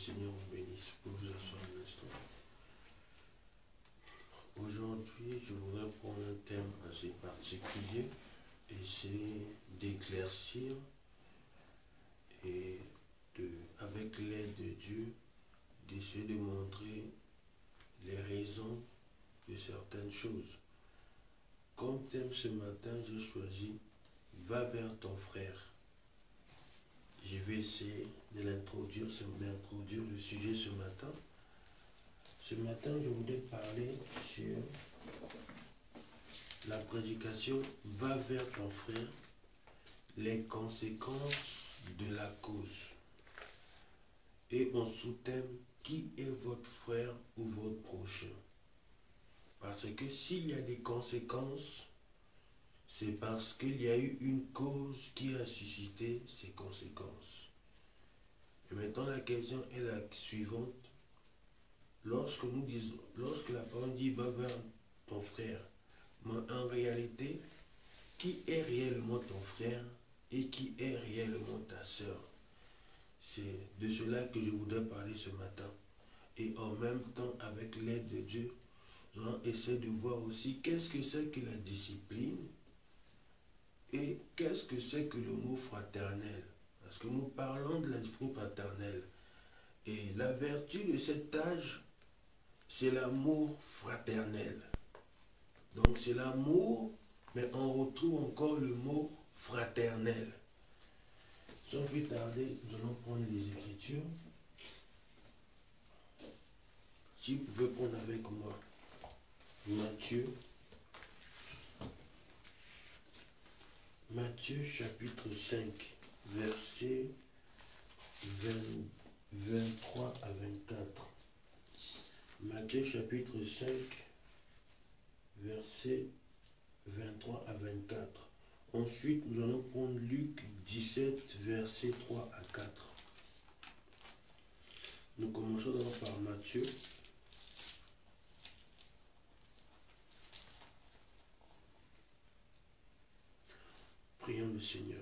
Seigneur vous bénisse. Pour vous asseoir un instant. Aujourd'hui, je voudrais prendre un thème assez particulier, essayer d'éclaircir et avec l'aide de Dieu, d'essayer de montrer les raisons de certaines choses. Comme thème ce matin, j'ai choisi « Va vers ton frère ». Je vais essayer de l'introduire, le sujet ce matin. Ce matin, je voudrais parler sur la prédication « Va vers ton frère », les conséquences de la cause. Et en sous-thème, qui est votre frère ou votre prochain? Parce que s'il y a des conséquences, c'est parce qu'il y a eu une cause qui a suscité ces conséquences. Et maintenant, la question est la suivante. Lorsque la parole dit « va vers ton frère », mais en réalité, qui est réellement ton frère et qui est réellement ta sœur? C'est de cela que je voudrais parler ce matin. Et en même temps, avec l'aide de Dieu, nous allons essayer de voir aussi qu'est-ce que c'est que la discipline et qu'est-ce que c'est que le mot fraternel. Parce que nous parlons de la discipline fraternelle. Et la vertu de cet âge, c'est l'amour fraternel. Donc c'est l'amour, mais on retrouve encore le mot fraternel. Sans plus tarder, nous allons prendre les Écritures. Si vous pouvez prendre avec moi Matthieu chapitre 5, versets 23 à 24. Matthieu chapitre 5, versets 23 à 24. Ensuite, nous allons prendre Luc 17, versets 3 à 4. Nous commençons d'abord par Matthieu. Prions le Seigneur.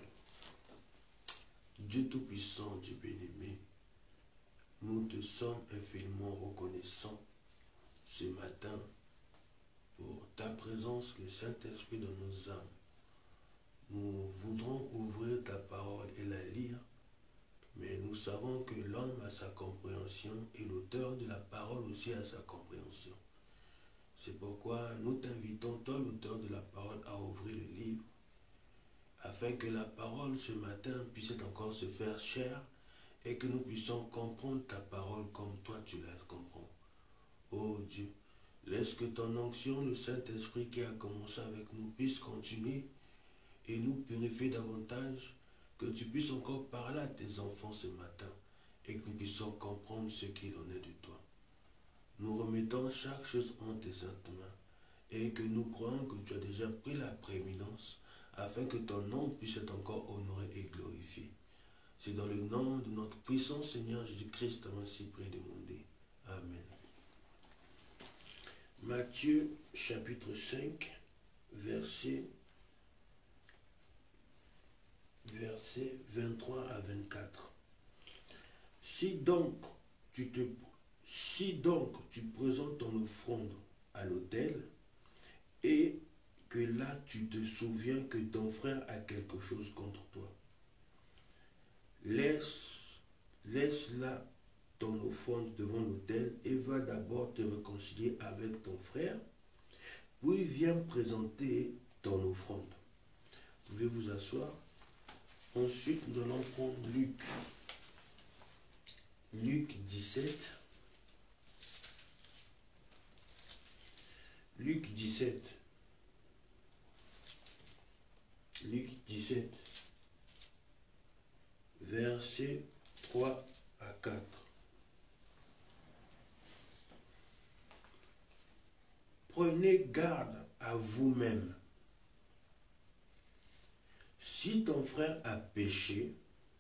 Dieu Tout-Puissant, Dieu bien-aimé, nous te sommes infiniment reconnaissants ce matin pour ta présence, le Saint-Esprit dans nos âmes. Nous voudrons ouvrir ta parole et la lire, mais nous savons que l'homme a sa compréhension et l'auteur de la parole aussi a sa compréhension. C'est pourquoi nous t'invitons, toi l'auteur de la parole, à ouvrir le livre, afin que la parole ce matin puisse encore se faire chair et que nous puissions comprendre ta parole comme toi tu la comprends. Oh Dieu, laisse que ton onction, le Saint-Esprit qui a commencé avec nous, puisse continuer et nous purifier davantage, que tu puisses encore parler à tes enfants ce matin et que nous puissions comprendre ce qu'il en est de toi. Nous remettons chaque chose en tes saintes mains et que nous croyons que tu as déjà pris la prééminence afin que ton nom puisse être encore honoré et glorifié. C'est dans le nom de notre puissant Seigneur Jésus-Christ ainsi prié et demandé. Amen. Matthieu chapitre 5, verset 23 à 24. Si donc tu présentes ton offrande à l'autel et que là tu te souviens que ton frère a quelque chose contre toi, laisse là ton offrande devant l'autel et va d'abord te réconcilier avec ton frère, puis viens présenter ton offrande. Vous pouvez vous asseoir. Ensuite, nous allons prendre Luc 17. Luc 17, versets 3 à 4. Prenez garde à vous-même. Si ton frère a péché,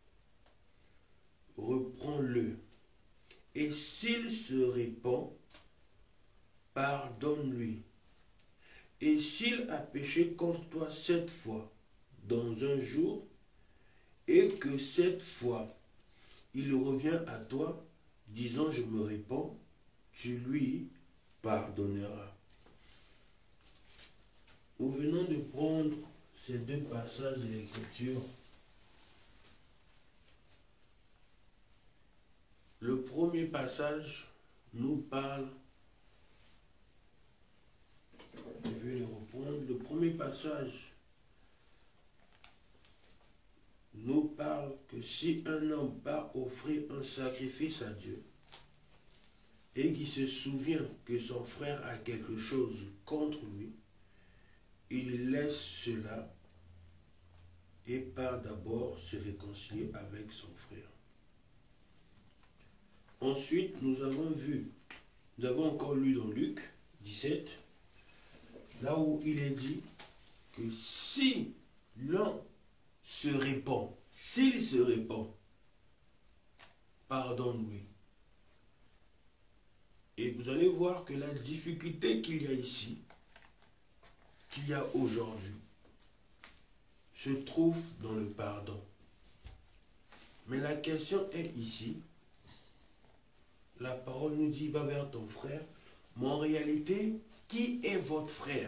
reprends-le. Et s'il se répand, pardonne-lui. Et s'il a péché contre toi 7 fois dans un jour, et que 7 fois il revient à toi disant je me répands, tu lui pardonneras. Nous venons de prendre ces deux passages de l'Écriture. Le premier passage nous parle, je vais le reprendre, le premier passage nous parle que si un homme part offrir un sacrifice à Dieu et qu'il se souvient que son frère a quelque chose contre lui, il laisse cela et part d'abord se réconcilier avec son frère. Ensuite, nous avons encore lu dans Luc 17, là où il est dit que si l'un se répand, s'il se répand, pardonne-lui. Et vous allez voir que la difficulté qu'il y a ici, qu'il y a aujourd'hui, se trouve dans le pardon. Mais la question est ici, la parole nous dit, va vers ton frère, mais en réalité, qui est votre frère?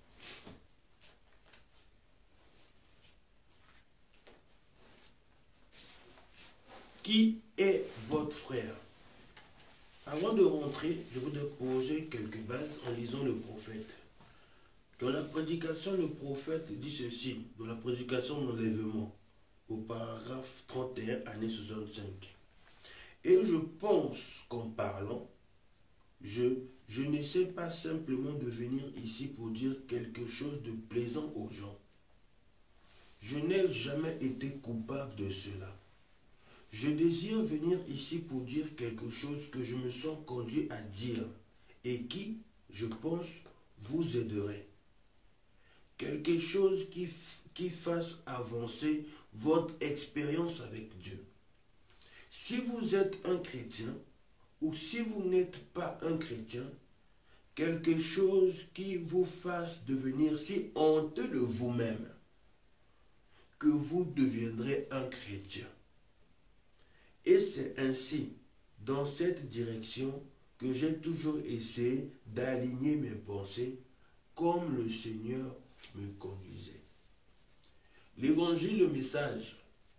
Qui est votre frère? Avant de rentrer, je voudrais poser quelques bases en lisant le prophète. Dans la prédication, le prophète dit ceci, dans la prédication d'enlèvement, au paragraphe 31, année 65. Et je pense qu'en parlant, je n'essaie pas simplement de venir ici pour dire quelque chose de plaisant aux gens. Je n'ai jamais été coupable de cela. Je désire venir ici pour dire quelque chose que je me sens conduit à dire et qui, je pense, vous aiderait. Quelque chose qui fasse avancer votre expérience avec Dieu. Si vous êtes un chrétien ou si vous n'êtes pas un chrétien, quelque chose qui vous fasse devenir si honteux de vous-même que vous deviendrez un chrétien. Et c'est ainsi, dans cette direction, que j'ai toujours essayé d'aligner mes pensées comme le Seigneur me conduisait. L'évangile, le message,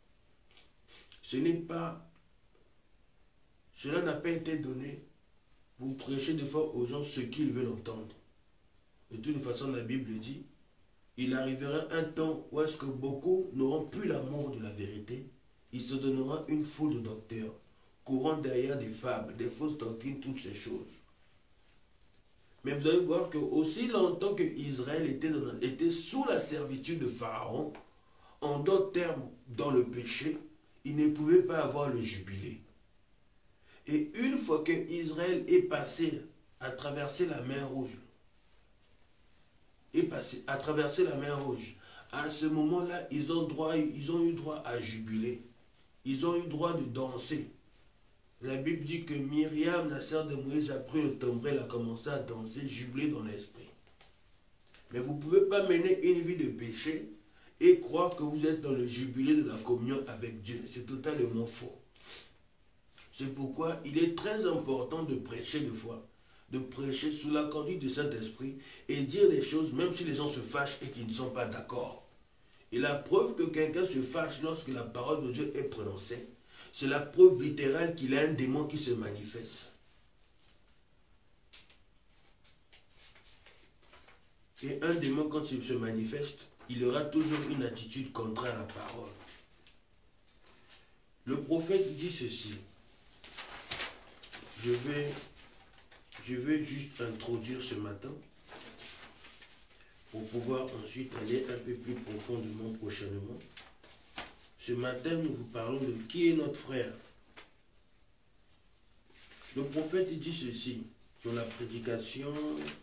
cela n'a pas été donné pour prêcher des fois aux gens ce qu'ils veulent entendre. De toute façon, la Bible dit, il arrivera un temps où est-ce que beaucoup n'auront plus l'amour de la vérité. Il se donnera une foule de docteurs, courant derrière des fables, des fausses doctrines, toutes ces choses. Mais vous allez voir que aussi longtemps que Israël était sous la servitude de Pharaon, en d'autres termes, dans le péché, il ne pouvait pas avoir le jubilé. Et une fois que Israël est passé à traverser la mer Rouge, à ce moment-là, ils ont eu droit à jubiler. Ils ont eu droit de danser. La Bible dit que Myriam, la sœur de Moïse, a pris le tambour, elle a commencé à danser, jubiler dans l'esprit. Mais vous ne pouvez pas mener une vie de péché et croire que vous êtes dans le jubilé de la communion avec Dieu. C'est totalement faux. C'est pourquoi il est très important de prêcher de foi, de prêcher sous la conduite du Saint-Esprit et dire les choses même si les gens se fâchent et qu'ils ne sont pas d'accord. Et la preuve que quelqu'un se fâche lorsque la parole de Dieu est prononcée, c'est la preuve littérale qu'il a un démon qui se manifeste. Et un démon, quand il se manifeste, il aura toujours une attitude contraire à la parole. Le prophète dit ceci. Je vais juste introduire ce matin pour pouvoir ensuite aller un peu plus profondément prochainement. Ce matin, nous vous parlons de qui est notre frère. Le prophète dit ceci dans la prédication,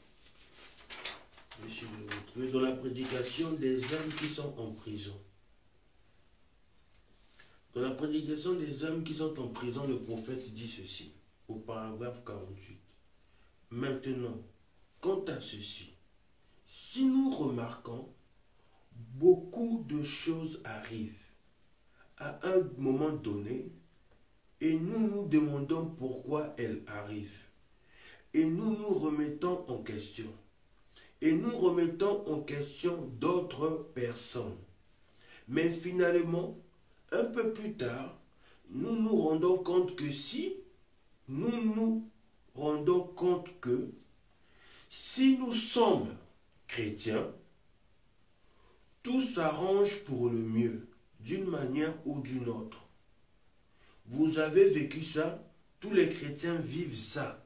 dans la prédication des hommes qui sont en prison. Dans la prédication des hommes qui sont en prison, le prophète dit ceci, au paragraphe 48. Maintenant, quant à ceci, si nous remarquons, beaucoup de choses arrivent. À un moment donné, et nous nous demandons pourquoi elle arrive. Et nous nous remettons en question. Et nous remettons en question d'autres personnes. Mais finalement, un peu plus tard, nous nous rendons compte que si nous sommes chrétiens, tout s'arrange pour le mieux, d'une manière ou d'une autre. Vous avez vécu ça, tous les chrétiens vivent ça.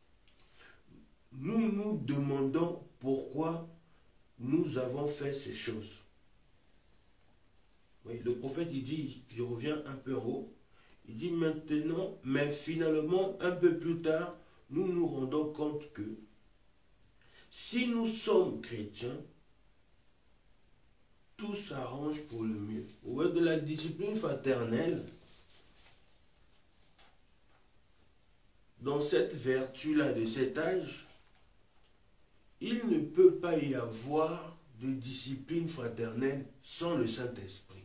Nous nous demandons pourquoi nous avons fait ces choses. Oui, le prophète, il dit, je reviens un peu en haut, il dit maintenant, mais finalement, un peu plus tard, nous nous rendons compte que si nous sommes chrétiens, tout s'arrange pour le mieux. Ouais, de la discipline fraternelle, dans cette vertu-là de cet âge, il ne peut pas y avoir de discipline fraternelle sans le Saint-Esprit.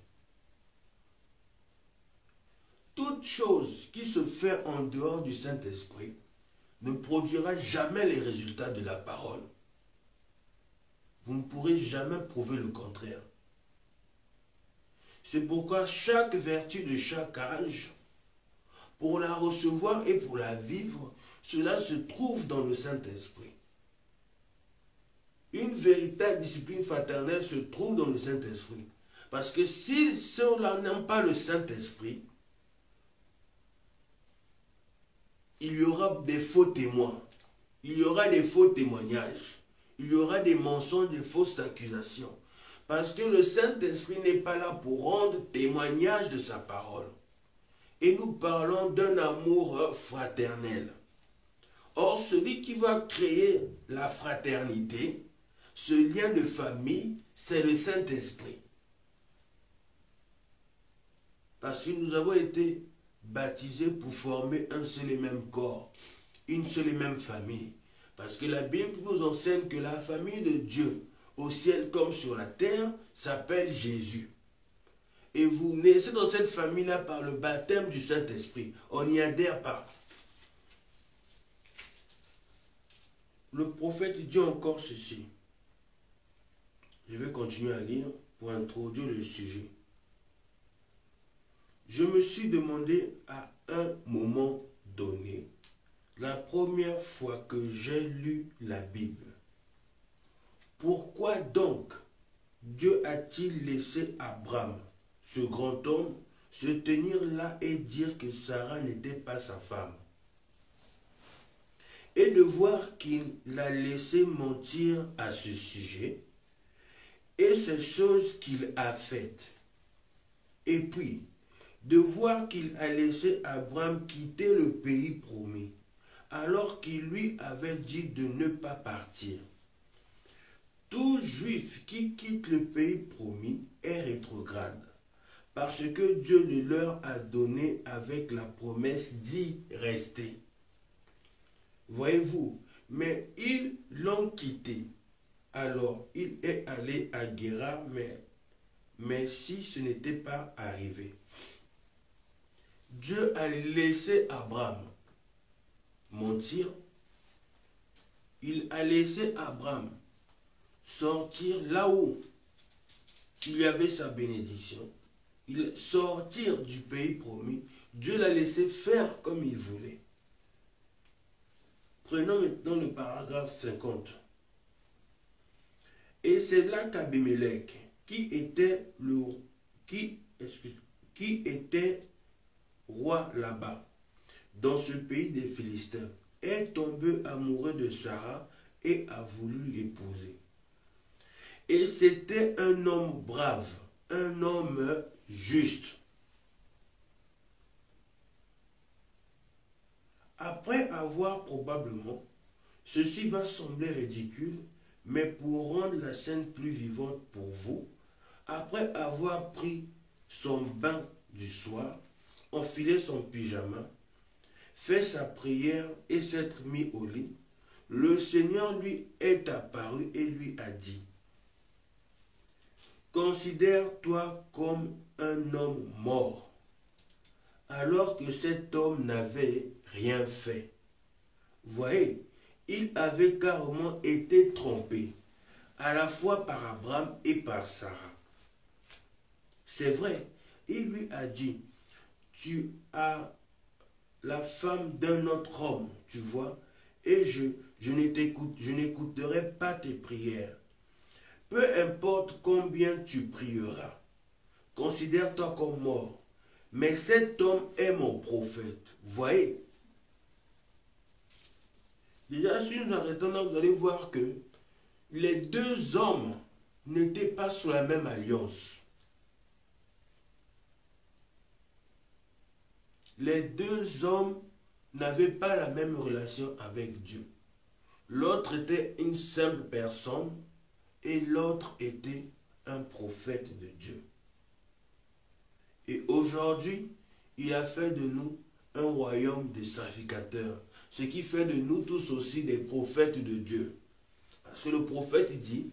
Toute chose qui se fait en dehors du Saint-Esprit ne produira jamais les résultats de la parole. Vous ne pourrez jamais prouver le contraire. C'est pourquoi chaque vertu de chaque âge, pour la recevoir et pour la vivre, cela se trouve dans le Saint-Esprit. Une véritable discipline fraternelle se trouve dans le Saint-Esprit. Parce que si ceux-là n'aiment pas le Saint-Esprit, il y aura des faux témoins, il y aura des faux témoignages, il y aura des mensonges, des fausses accusations. Parce que le Saint-Esprit n'est pas là pour rendre témoignage de sa parole. Et nous parlons d'un amour fraternel. Or, celui qui va créer la fraternité, ce lien de famille, c'est le Saint-Esprit. Parce que nous avons été baptisés pour former un seul et même corps, une seule et même famille. Parce que la Bible nous enseigne que la famille de Dieu, au ciel comme sur la terre, s'appelle Jésus. Et vous naissez dans cette famille-là par le baptême du Saint-Esprit. On n'y adhère pas. Le prophète dit encore ceci. Je vais continuer à lire pour introduire le sujet. Je me suis demandé à un moment donné, la première fois que j'ai lu la Bible, pourquoi donc Dieu a-t-il laissé Abraham, ce grand homme, se tenir là et dire que Sarah n'était pas sa femme? Et de voir qu'il l'a laissé mentir à ce sujet, et ces choses qu'il a faites. Et puis, de voir qu'il a laissé Abraham quitter le pays promis, alors qu'il lui avait dit de ne pas partir. Tout juif qui quitte le pays promis est rétrograde, parce que Dieu le leur a donné avec la promesse d'y rester. Voyez-vous, mais ils l'ont quitté. Alors, il est allé à Guérar, mais si ce n'était pas arrivé. Dieu a laissé Abraham mentir. Il a laissé Abraham sortir là où il y avait sa bénédiction. Il sortir du pays promis. Dieu l'a laissé faire comme il voulait. Prenons maintenant le paragraphe 50. Et c'est là qu'Abimelech, qui était roi là-bas, dans ce pays des Philistins, est tombé amoureux de Sarah et a voulu l'épouser. Et c'était un homme brave, un homme juste. Après avoir probablement, ceci va sembler ridicule, mais pour rendre la scène plus vivante pour vous, après avoir pris son bain du soir, enfilé son pyjama, fait sa prière et s'être mis au lit, le Seigneur lui est apparu et lui a dit: considère-toi comme un homme mort. alors que cet homme n'avait rien fait. Voyez, il avait carrément été trompé, à la fois par Abraham et par Sarah. C'est vrai, il lui a dit, tu as la femme d'un autre homme, tu vois, et je n'écouterai pas tes prières. Peu importe combien tu prieras, considère-toi comme mort. Mais cet homme est mon prophète. Voyez. Déjà, si nous arrêtons là, vous allez voir que les deux hommes n'étaient pas sous la même alliance. Les deux hommes n'avaient pas la même relation avec Dieu. L'autre était une simple personne et l'autre était un prophète de Dieu. Et aujourd'hui, il a fait de nous un royaume de sacrificateurs, ce qui fait de nous tous aussi des prophètes de Dieu. Parce que le prophète dit,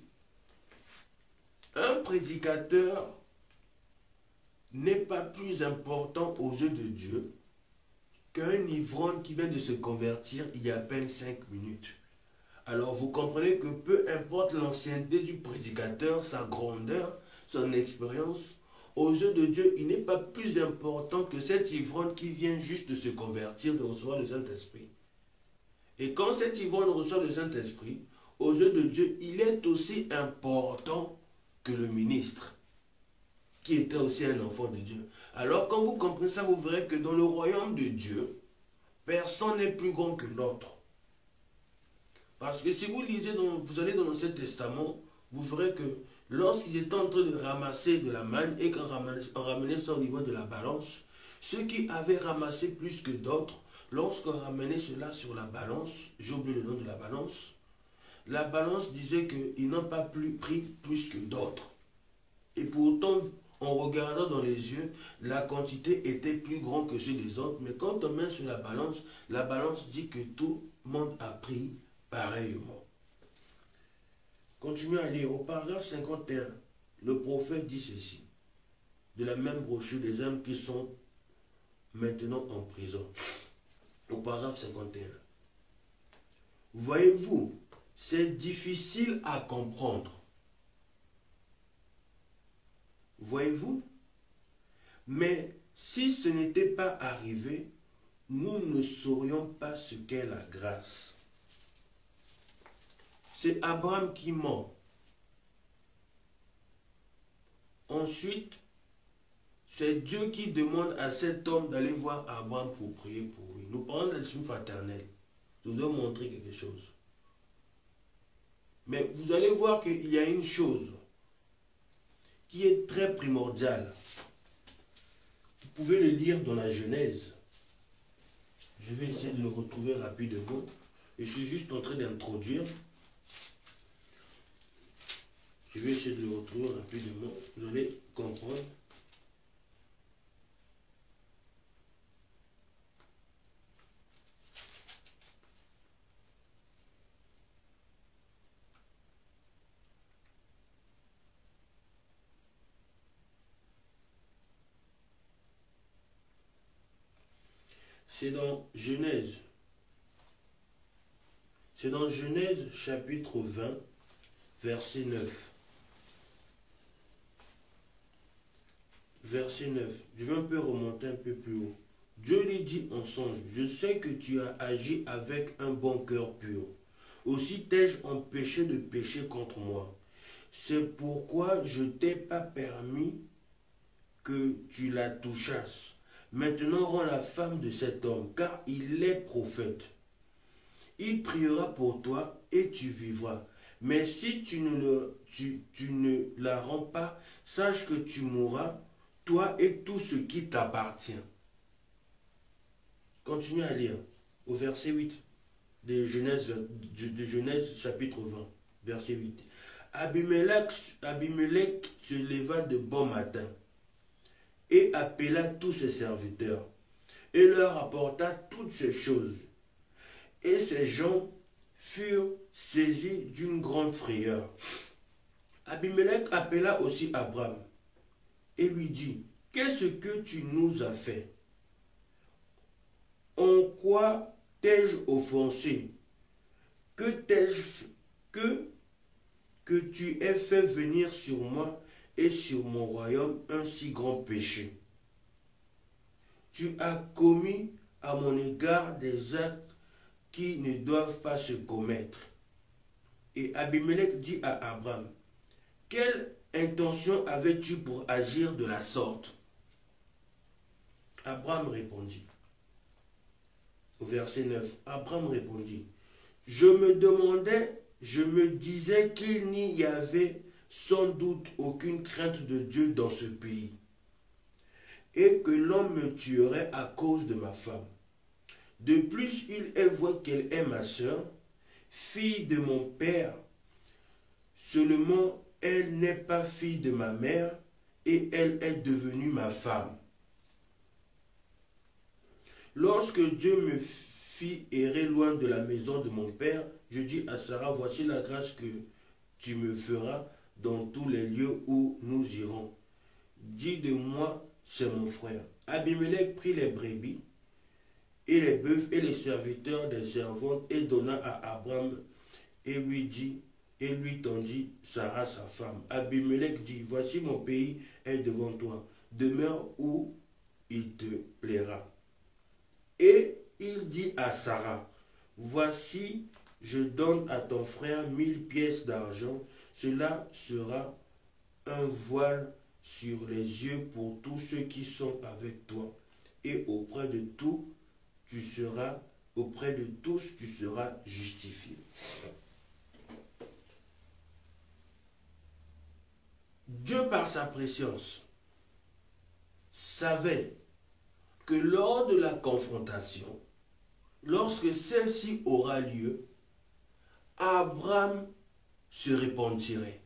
un prédicateur n'est pas plus important aux yeux de Dieu qu'un ivrogne qui vient de se convertir il y a à peine 5 minutes. Alors vous comprenez que peu importe l'ancienneté du prédicateur, sa grandeur, son expérience, aux yeux de Dieu, il n'est pas plus important que cet ivrogne qui vient juste de se convertir, de recevoir le Saint-Esprit. Et quand cet ivrogne reçoit le Saint-Esprit, aux yeux de Dieu, il est aussi important que le ministre, qui était aussi un enfant de Dieu. Alors quand vous comprenez ça, vous verrez que dans le royaume de Dieu, personne n'est plus grand que l'autre. Parce que si vous lisez, vous allez dans l'Ancien Testament, vous verrez que lorsqu'ils étaient en train de ramasser de la manne et qu'on ramenait ça au niveau de la balance, ceux qui avaient ramassé plus que d'autres, lorsqu'on ramenait cela sur la balance, j'ai oublié le nom de la balance disait qu'ils n'ont pas pris plus que d'autres. Et pourtant, en regardant dans les yeux, la quantité était plus grande que ceux des autres. Mais quand on met sur la balance dit que tout le monde a pris pareillement. Continuez à lire. Au paragraphe 51, le prophète dit ceci. De la même brochure des hommes qui sont maintenant en prison. Au paragraphe 51. Voyez-vous, c'est difficile à comprendre. Voyez-vous? Mais si ce n'était pas arrivé, nous ne saurions pas ce qu'est la grâce. C'est Abraham qui ment. Ensuite, c'est Dieu qui demande à cet homme d'aller voir Abraham pour prier pour lui. Nous parlons de l'esprit fraternel. Je dois montrer quelque chose. Mais vous allez voir qu'il y a une chose qui est très primordiale. Vous pouvez le lire dans la Genèse. Je vais essayer de le retrouver rapidement. Je suis juste en train d'introduire. Je vais essayer de le retrouver rapidement. Vous allez comprendre. C'est dans Genèse. C'est dans Genèse chapitre 20, verset 9. Verset 9. Je vais un peu remonter un peu plus haut. Dieu lui dit en songe, je sais que tu as agi avec un bon cœur pur. Aussi t'ai-je empêché de pécher contre moi. C'est pourquoi je t'ai pas permis que tu la touchasses. Maintenant rends la femme de cet homme, car il est prophète. Il priera pour toi et tu vivras. Mais si tu ne la rends pas, sache que tu mourras, toi et tout ce qui t'appartient. Continuez à lire au verset 8 de Genèse chapitre 20, verset 8. Abimelech se leva de bon matin et appela tous ses serviteurs et leur apporta toutes ces choses. Et ces gens furent saisis d'une grande frayeur. Abimelech appela aussi Abraham et lui dit, qu'est-ce que tu nous as fait? quoi t'ai-je offensé? Que t'ai-je que tu aies fait venir sur moi et sur mon royaume un si grand péché? Tu as commis à mon égard des actes qui ne doivent pas se commettre. Et Abimelech dit à Abraham, quelle intention avais-tu pour agir de la sorte? Abraham répondit, au verset 9, Abraham répondit, je me disais qu'il n'y avait sans doute aucune crainte de Dieu dans ce pays, et que l'homme me tuerait à cause de ma femme. De plus, il est vrai qu'elle est ma sœur, fille de mon père. Seulement, elle n'est pas fille de ma mère, et elle est devenue ma femme. Lorsque Dieu me fit errer loin de la maison de mon père, je dis à Sarah, voici la grâce que tu me feras dans tous les lieux où nous irons. Dis de moi, c'est mon frère. Abimelech prit les brebis et les bœufs et les serviteurs des servantes et donna à Abraham et lui tendit Sarah sa femme. Abimelech dit, voici mon pays est devant toi, demeure où il te plaira. Et il dit à Sarah, voici, je donne à ton frère 1000 pièces d'argent, cela sera un voile sur les yeux pour tous ceux qui sont avec toi, et auprès de tous tu seras justifié. Dieu par sa préscience savait que lors de la confrontation, lorsque celle-ci aura lieu, Abraham se repentirait.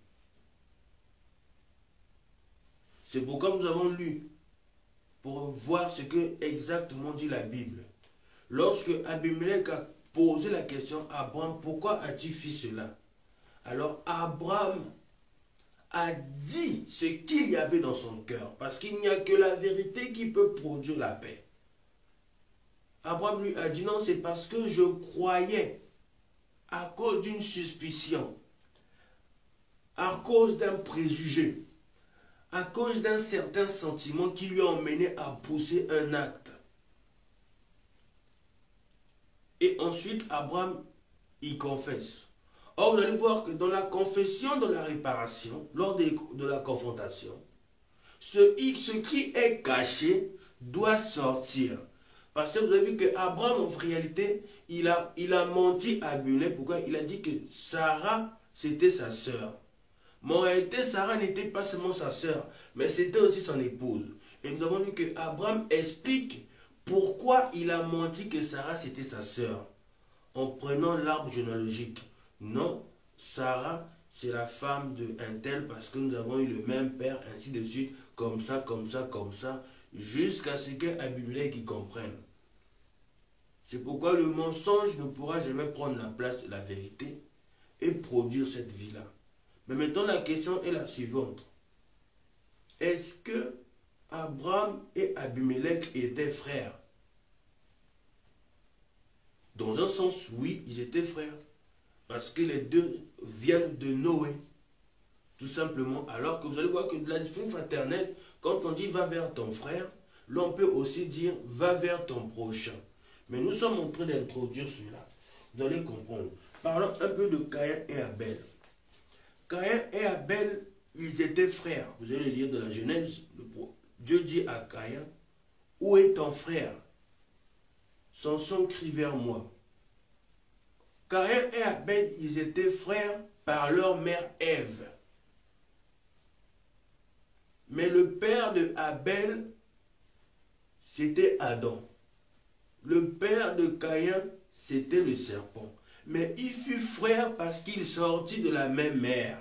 C'est pourquoi nous avons lu, pour voir ce que exactement dit la Bible. Lorsque Abimelech a posé la question à Abraham, pourquoi as-tu fait cela? Alors Abraham a dit ce qu'il y avait dans son cœur, parce qu'il n'y a que la vérité qui peut produire la paix. Abraham lui a dit non, c'est parce que je croyais à cause d'une suspicion, à cause d'un préjugé, à cause d'un certain sentiment qui lui a emmené à pousser un acte. Et ensuite, Abraham y confesse. Or, vous allez voir que dans la confession, dans la réparation, lors de la confrontation, ce qui est caché doit sortir. Parce que vous avez vu qu'Abraham, en réalité, il a menti à Abimelech. Pourquoi? Il a dit que Sarah, c'était sa sœur. Mais en réalité, Sarah n'était pas seulement sa sœur, mais c'était aussi son épouse. Et nous avons vu que Abraham explique pourquoi il a menti que Sarah, c'était sa sœur. En prenant l'arbre généalogique. Non, Sarah, c'est la femme d'un tel parce que nous avons eu le même père, ainsi de suite, comme ça, comme ça, comme ça, jusqu'à ce qu'Abimelech y comprenne. C'est pourquoi le mensonge ne pourra jamais prendre la place de la vérité et produire cette vie-là. Mais maintenant, la question est la suivante. Est-ce que Abraham et Abimelech étaient frères? Dans un sens, oui, ils étaient frères. Parce que les deux viennent de Noé. Tout simplement. Alors que vous allez voir que de la discipline fraternelle, quand on dit va vers ton frère, l'on peut aussi dire va vers ton prochain. Mais nous sommes en train d'introduire cela. Vous allez comprendre. Parlons un peu de Caïn et Abel. Caïn et Abel, ils étaient frères. Vous allez lire de la Genèse. Dieu dit à Caïn, où est ton frère? Samson crie vers moi. Caïn et Abel, ils étaient frères par leur mère Ève. Mais le père de Abel, c'était Adam. Le père de Caïn, c'était le serpent. Mais il fut frère parce qu'il sortit de la même mère.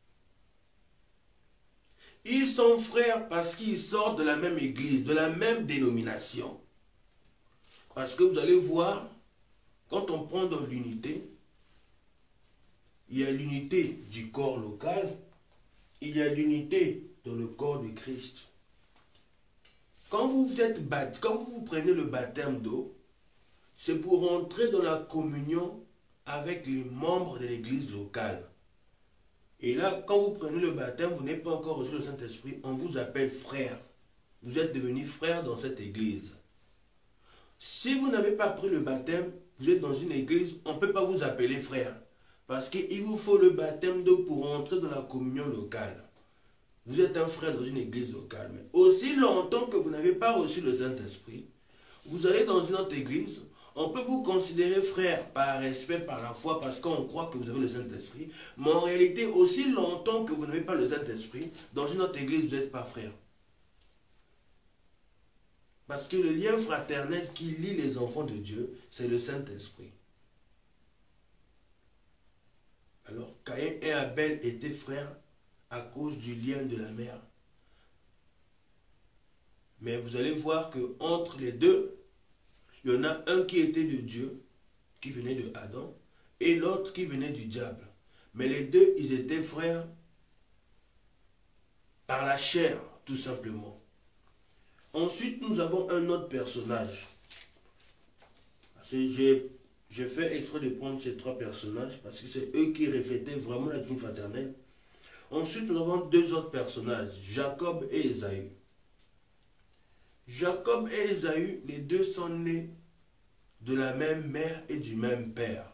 Ils sont frères parce qu'ils sortent de la même église, de la même dénomination. Parce que vous allez voir, quand on prend dans l'unité, il y a l'unité du corps local, il y a l'unité dans le corps de Christ. Quand vous prenez le baptême d'eau, c'est pour entrer dans la communion avec les membres de l'église locale. Et là, quand vous prenez le baptême, vous n'avez pas encore reçu le Saint-Esprit, on vous appelle frère. Vous êtes devenu frère dans cette église. Si vous n'avez pas pris le baptême, vous êtes dans une église, on ne peut pas vous appeler frère. Parce qu'il vous faut le baptême d'eau pour entrer dans la communion locale. Vous êtes un frère dans une église locale. Mais aussi longtemps que vous n'avez pas reçu le Saint-Esprit, vous allez dans une autre église, on peut vous considérer frère par respect, par la foi, parce qu'on croit que vous avez le Saint-Esprit. Mais en réalité, aussi longtemps que vous n'avez pas le Saint-Esprit, dans une autre église, vous n'êtes pas frère. Parce que le lien fraternel qui lie les enfants de Dieu, c'est le Saint-Esprit. Alors, Caïn et Abel étaient frères à cause du lien de la mère. Mais vous allez voir qu'entre les deux, il y en a un qui était de Dieu, qui venait de Adam, et l'autre qui venait du diable. Mais les deux, ils étaient frères par la chair, tout simplement. Ensuite, nous avons un autre personnage. J'ai fait exprès de prendre ces trois personnages parce que c'est eux qui reflétaient vraiment la doctrine fraternelle. Ensuite, nous avons deux autres personnages, Jacob et Ésaü. Jacob et Ésaü, les deux sont nés de la même mère et du même père.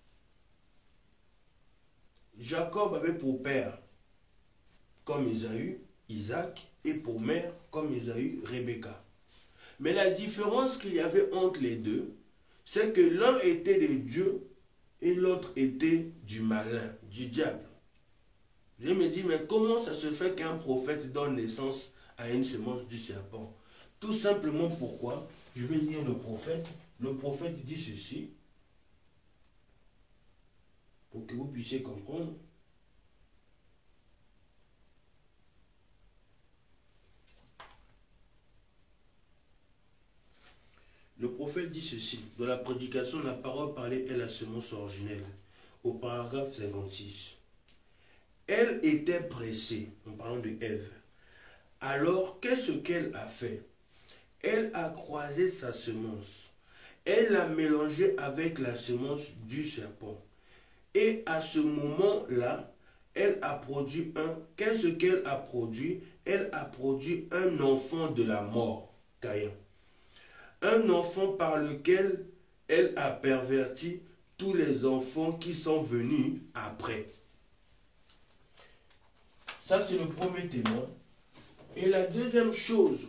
Jacob avait pour père, comme Ésaü, Isaac, et pour mère, comme Ésaü, Rebecca. Mais la différence qu'il y avait entre les deux, c'est que l'un était de Dieu et l'autre était du malin, du diable. Je me dis, mais comment ça se fait qu'un prophète donne naissance à une semence du serpent? Tout simplement pourquoi, je vais lire le prophète dit ceci, pour que vous puissiez comprendre. Le prophète dit ceci, dans la prédication, la parole parlée est la semence originelle, au paragraphe 56. Elle était pressée, en parlant de Ève. Alors, qu'est-ce qu'elle a fait? Elle a croisé sa semence. Elle l'a mélangée avec la semence du serpent. Et à ce moment-là, elle a produit qu'est-ce qu'elle a produit? Elle a produit un enfant de la mort, Caïn. Un enfant par lequel elle a perverti tous les enfants qui sont venus après. Ça, c'est le premier témoin. Et la deuxième chose,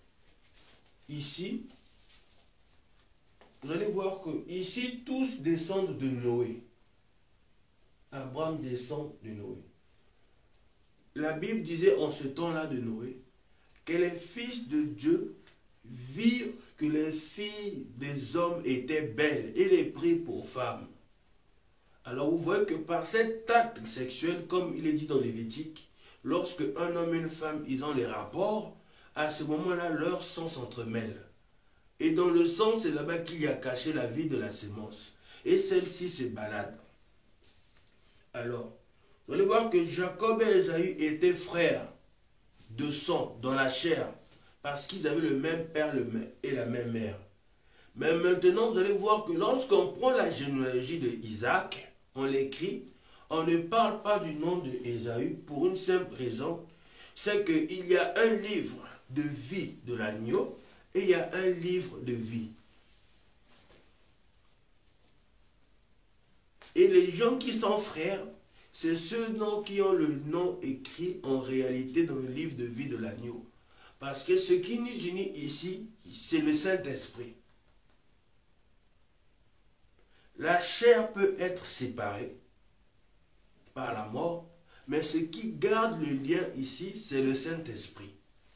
ici, vous allez voir que ici, tous descendent de Noé. Abraham descend de Noé. La Bible disait en ce temps-là de Noé que les fils de Dieu virent que les filles des hommes étaient belles et les prirent pour femmes. Alors vous voyez que par cet acte sexuel, comme il est dit dans Lévitique, lorsque un homme et une femme, ils ont les rapports, à ce moment-là, leur sang s'entremêle. Et dans le sang, c'est là-bas qu'il y a caché la vie de la sémence. Et celle-ci se balade. Alors, vous allez voir que Jacob et Ésaü étaient frères de sang, dans la chair, parce qu'ils avaient le même père et la même mère. Mais maintenant, vous allez voir que lorsqu'on prend la généalogie de Isaac, on l'écrit, on ne parle pas du nom de Ésaü pour une simple raison, c'est qu'il y a un livre de vie de l'agneau et il y a un livre de vie. Et les gens qui sont frères, c'est ceux qui ont le nom écrit en réalité dans le livre de vie de l'agneau. Parce que ce qui nous unit ici, c'est le Saint-Esprit. La chair peut être séparée par la mort, mais ce qui garde le lien ici, c'est le Saint-Esprit.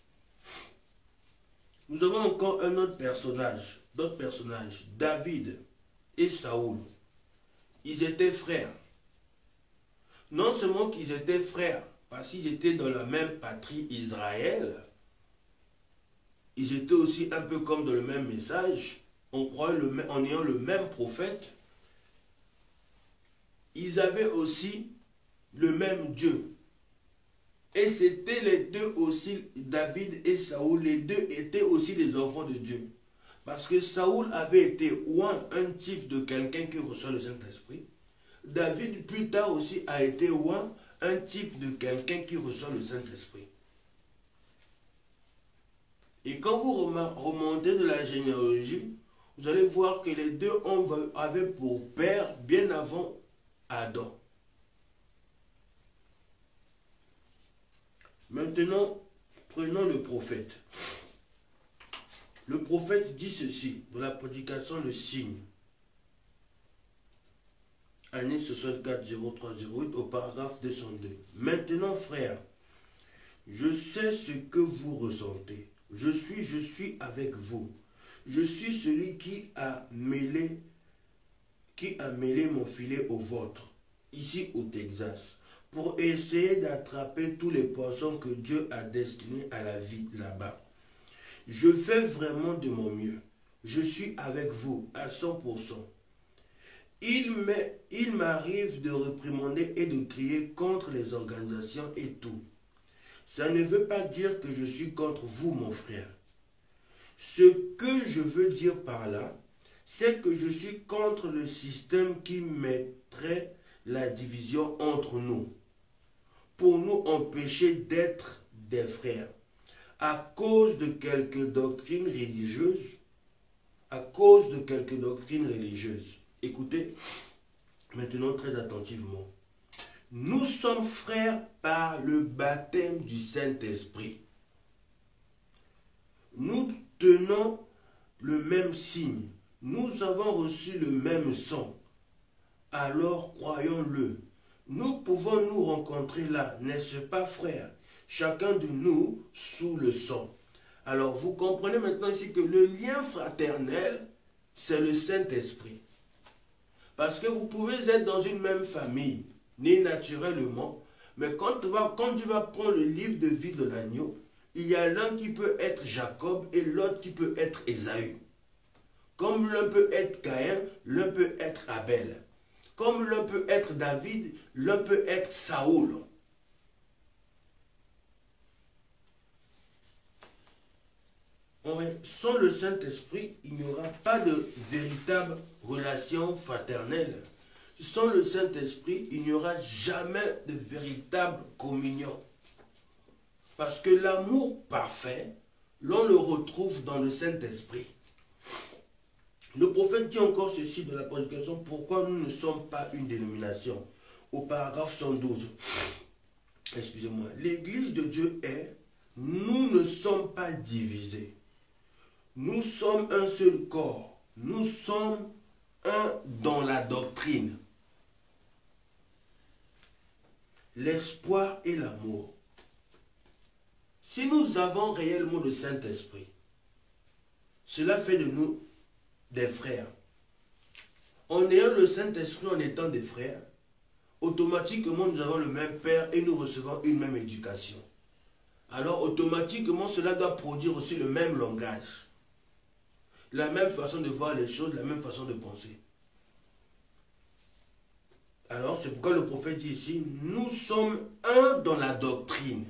Nous avons encore un autre personnage, d'autres personnages, David et Saoul. Ils étaient frères. Non seulement qu'ils étaient frères, parce qu'ils étaient dans la même patrie Israël, ils étaient aussi un peu comme dans le même message, on croyait en ayant le même prophète. Ils avaient aussi le même Dieu. Et c'était les deux aussi, David et Saoul, les deux étaient aussi des enfants de Dieu. Parce que Saoul avait été oint, un type de quelqu'un qui reçoit le Saint-Esprit. David, plus tard aussi, a été oint, un type de quelqu'un qui reçoit le Saint-Esprit. Et quand vous remontez de la généalogie, vous allez voir que les deux avaient pour père bien avant Adam. Maintenant, prenons le prophète. Le prophète dit ceci, dans la prédication, le signe. Année 64 03 08 au paragraphe 202. Maintenant, frères, je sais ce que vous ressentez. Je suis avec vous. Je suis celui qui a mêlé mon filet au vôtre, ici au Texas, pour essayer d'attraper tous les poissons que Dieu a destinés à la vie là-bas. Je fais vraiment de mon mieux. Je suis avec vous à 100%. Il m'arrive de réprimander et de crier contre les organisations et tout. Ça ne veut pas dire que je suis contre vous, mon frère. Ce que je veux dire par là, c'est que je suis contre le système qui mettrait la division entre nous, pour nous empêcher d'être des frères, à cause de quelques doctrines religieuses, Écoutez maintenant très attentivement. Nous sommes frères par le baptême du Saint-Esprit. Nous tenons le même signe. Nous avons reçu le même sang. Alors croyons-le. Nous pouvons nous rencontrer là, n'est-ce pas, frères? Chacun de nous sous le sang. Alors vous comprenez maintenant ici que le lien fraternel, c'est le Saint-Esprit. Parce que vous pouvez être dans une même famille, né naturellement, mais quand tu vas prendre le livre de vie de l'agneau, il y a l'un qui peut être Jacob et l'autre qui peut être Ésaü. Comme l'un peut être Caïn, l'un peut être Abel. Comme l'un peut être David, l'un peut être Saoul. Sans le Saint-Esprit, il n'y aura pas de véritable relation fraternelle. Sans le Saint-Esprit, il n'y aura jamais de véritable communion. Parce que l'amour parfait, l'on le retrouve dans le Saint-Esprit. Le prophète dit encore ceci dans la prédication, pourquoi nous ne sommes pas une dénomination. Au paragraphe 112, excusez-moi, l'Église de Dieu est, nous ne sommes pas divisés. Nous sommes un seul corps. Nous sommes un dans la doctrine. L'espoir et l'amour. Si nous avons réellement le Saint-Esprit, cela fait de nous des frères. En ayant le Saint-Esprit, en étant des frères, automatiquement nous avons le même Père et nous recevons une même éducation. Alors automatiquement cela doit produire aussi le même langage. La même façon de voir les choses, la même façon de penser. Alors c'est pourquoi le prophète dit ici, nous sommes un dans la doctrine.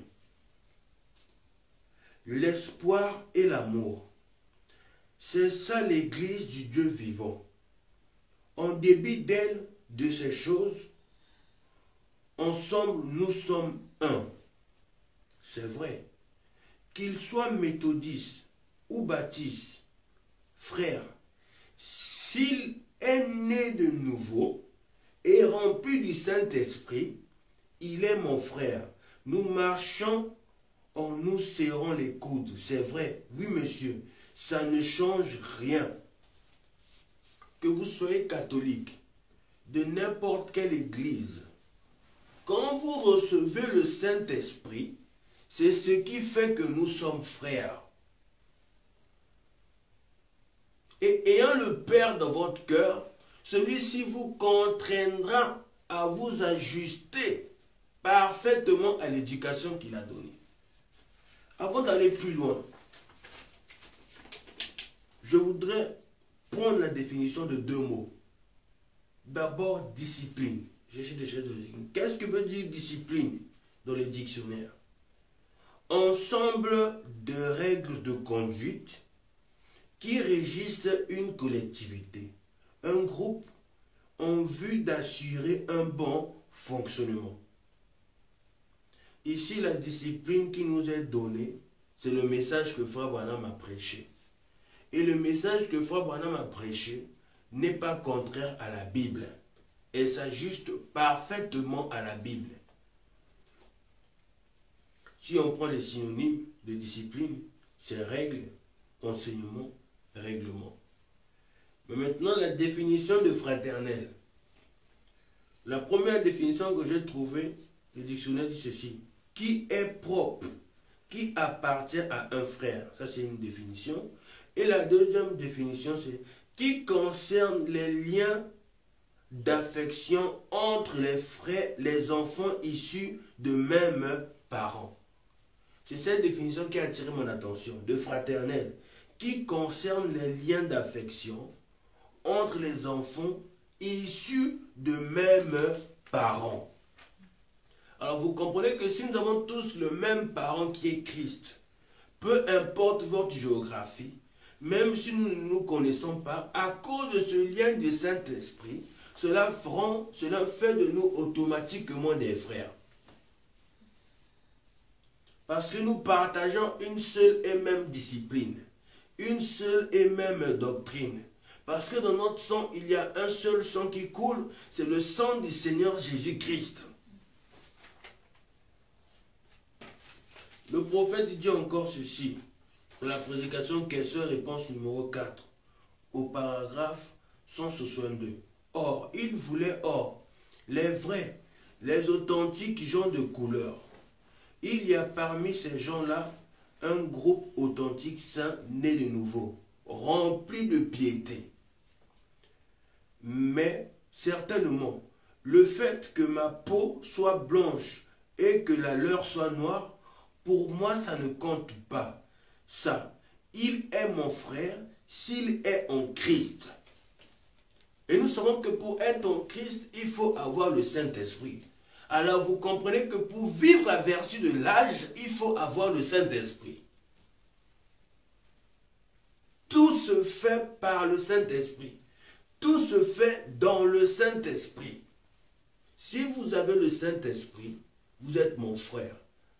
L'espoir et l'amour. C'est ça l'église du Dieu vivant. En dépit d'elle, de ces choses, ensemble nous sommes un. C'est vrai. Qu'ils soient méthodistes ou baptistes, frère, s'il est né de nouveau et rempli du Saint-Esprit, il est mon frère. Nous marchons en nous serrant les coudes. C'est vrai, oui monsieur, ça ne change rien. Que vous soyez catholique, de n'importe quelle église, quand vous recevez le Saint-Esprit, c'est ce qui fait que nous sommes frères. Et ayant le Père dans votre cœur, celui-ci vous contraindra à vous ajuster parfaitement à l'éducation qu'il a donnée. Avant d'aller plus loin, je voudrais prendre la définition de deux mots. D'abord, discipline. Qu'est-ce que veut dire discipline dans les dictionnaires? Ensemble de règles de conduite qui régissent une collectivité, un groupe, en vue d'assurer un bon fonctionnement. Ici, la discipline qui nous est donnée, c'est le message que Frère Branham a prêché. Et le message que Frère Branham a prêché n'est pas contraire à la Bible. Elle s'ajuste parfaitement à la Bible. Si on prend les synonymes de discipline, c'est règle, enseignement, règlement. Mais maintenant, la définition de fraternel. La première définition que j'ai trouvée, le dictionnaire dit ceci. Qui est propre, qui appartient à un frère. Ça, c'est une définition. Et la deuxième définition, c'est qui concerne les liens d'affection entre les frères, les enfants issus de mêmes parents. C'est cette définition qui a attiré mon attention, de fraternel, qui concerne les liens d'affection entre les enfants issus de mêmes parents. Alors vous comprenez que si nous avons tous le même parent qui est Christ, peu importe votre géographie, même si nous ne nous connaissons pas, à cause de ce lien du Saint-Esprit, cela fait de nous automatiquement des frères. Parce que nous partageons une seule et même discipline, une seule et même doctrine. Parce que dans notre sang, il y a un seul sang qui coule, c'est le sang du Seigneur Jésus-Christ. Le prophète dit encore ceci, dans la prédication question-réponse numéro 4, au paragraphe 162. Or, il voulait, les vrais, les authentiques gens de couleur. Il y a parmi ces gens-là un groupe authentique saint né de nouveau, rempli de piété. Mais, certainement, le fait que ma peau soit blanche et que la leur soit noire, pour moi, ça ne compte pas. Ça, il est mon frère s'il est en Christ. Et nous savons que pour être en Christ, il faut avoir le Saint-Esprit. Alors vous comprenez que pour vivre la vertu de l'âge, il faut avoir le Saint-Esprit. Tout se fait par le Saint-Esprit. Tout se fait dans le Saint-Esprit. Si vous avez le Saint-Esprit, vous êtes mon frère.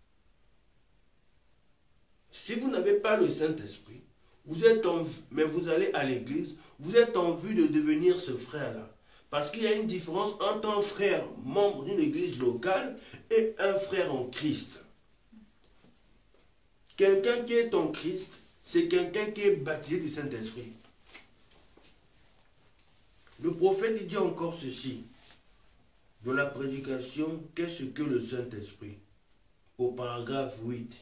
Si vous n'avez pas le Saint-Esprit, mais vous allez à l'église, vous êtes en vue de devenir ce frère-là. Parce qu'il y a une différence entre un frère membre d'une église locale et un frère en Christ. Quelqu'un qui est en Christ, c'est quelqu'un qui est baptisé du Saint-Esprit. Le prophète dit encore ceci, dans la prédication, qu'est-ce que le Saint-Esprit? Au paragraphe 8.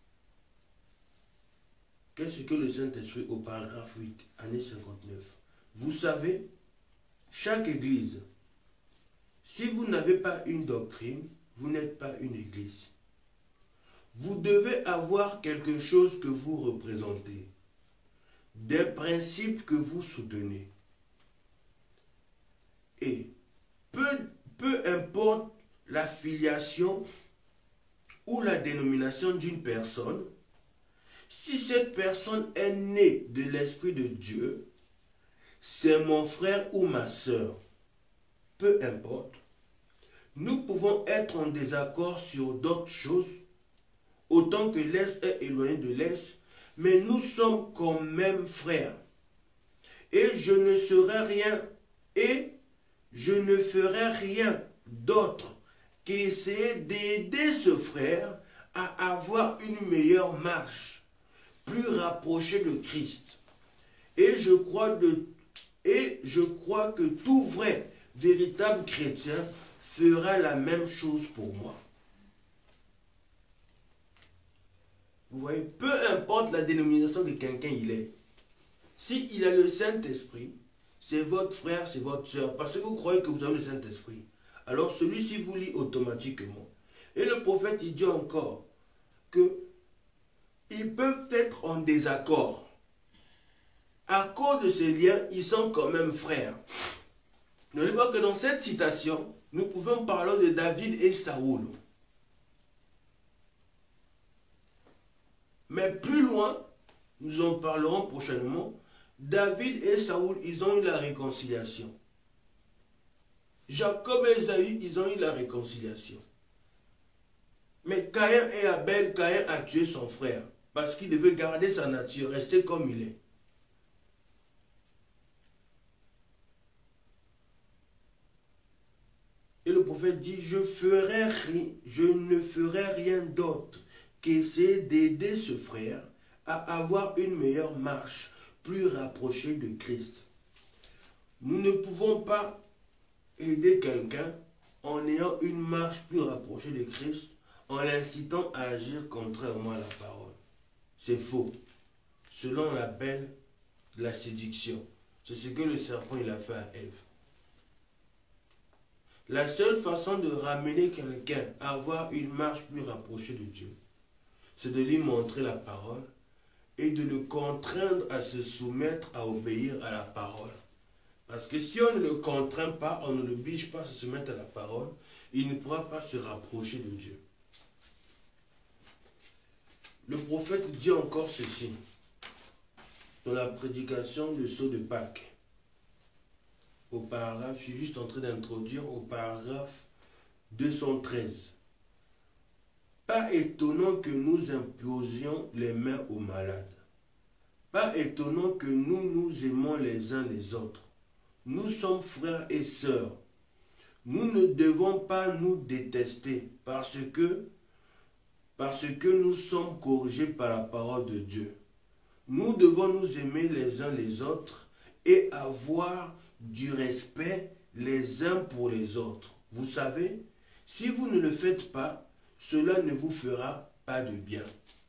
Qu'est-ce que le Saint-Esprit au paragraphe 8, année 59? Vous savez, chaque église, si vous n'avez pas une doctrine, vous n'êtes pas une église. Vous devez avoir quelque chose que vous représentez, des principes que vous soutenez. Et peu importe la filiation ou la dénomination d'une personne, si cette personne est née de l'Esprit de Dieu, c'est mon frère ou ma sœur, peu importe. Nous pouvons être en désaccord sur d'autres choses, autant que l'Est est éloigné de l'Est, mais nous sommes quand même frères. Et je ne ferai rien d'autre qu'essayer d'aider ce frère à avoir une meilleure marche, plus rapproché de Christ. Et je crois que tout vrai, véritable chrétien fera la même chose pour moi. Vous voyez, peu importe la dénomination de quelqu'un il est, s'il a le Saint-Esprit, c'est votre frère, c'est votre soeur, parce que vous croyez que vous avez le Saint-Esprit. Alors celui-ci vous lie automatiquement. Et le prophète, il dit encore que ils peuvent être en désaccord. À cause de ces liens, ils sont quand même frères. Nous voyons que dans cette citation, nous pouvons parler de David et Saoul. Mais plus loin, nous en parlerons prochainement, David et Saoul, ils ont eu la réconciliation. Jacob et Esaü, ils ont eu la réconciliation. Mais Caïn et Abel, Caïn a tué son frère parce qu'il devait garder sa nature, rester comme il est. Et le prophète dit, je ne ferai rien d'autre qu'essayer d'aider ce frère à avoir une meilleure marche, plus rapprochée de Christ. Nous ne pouvons pas aider quelqu'un en ayant une marche plus rapprochée de Christ, en l'incitant à agir contrairement à la parole. C'est faux. Cela on l'appelle la séduction. C'est ce que le serpent il a fait à Ève. La seule façon de ramener quelqu'un à avoir une marche plus rapprochée de Dieu, c'est de lui montrer la parole et de le contraindre à se soumettre, à obéir à la parole. Parce que si on ne le contraint pas, on ne l'oblige pas à se soumettre à la parole, il ne pourra pas se rapprocher de Dieu. Le prophète dit encore ceci dans la prédication du sceau de Pâques. Au paragraphe, je suis juste en train d'introduire au paragraphe 213. Pas étonnant que nous imposions les mains aux malades. Pas étonnant que nous nous aimons les uns les autres. Nous sommes frères et sœurs. Nous ne devons pas nous détester parce que nous sommes corrigés par la parole de Dieu. Nous devons nous aimer les uns les autres et avoir du respect les uns pour les autres. Vous savez, si vous ne le faites pas, cela ne vous fera pas de bien.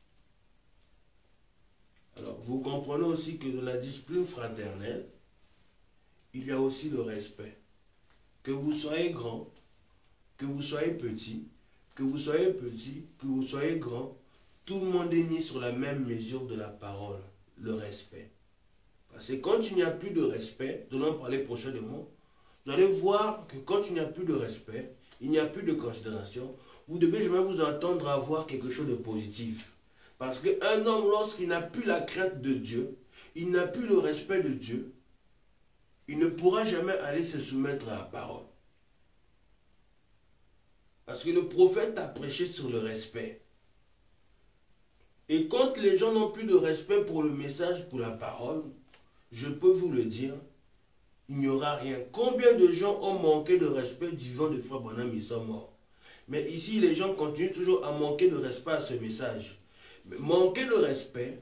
Alors, vous comprenez aussi que dans la discipline fraternelle, il y a aussi le respect. Que vous soyez grand, que vous soyez petit, que vous soyez grand, tout le monde est mis sur la même mesure de la parole, le respect. Parce que quand il n'y a plus de respect, nous allons parler prochainement, vous allez voir que quand il n'y a plus de respect, il n'y a plus de considération, vous devez jamais vous entendre avoir quelque chose de positif. Parce qu'un homme, lorsqu'il n'a plus la crainte de Dieu, il n'a plus le respect de Dieu, il ne pourra jamais aller se soumettre à la parole. Parce que le prophète a prêché sur le respect. Et quand les gens n'ont plus de respect pour le message, pour la parole, je peux vous le dire, il n'y aura rien. Combien de gens ont manqué de respect du vivant de Frère Branham, ils sont morts. Mais ici, les gens continuent toujours à manquer de respect à ce message. Mais manquer de respect,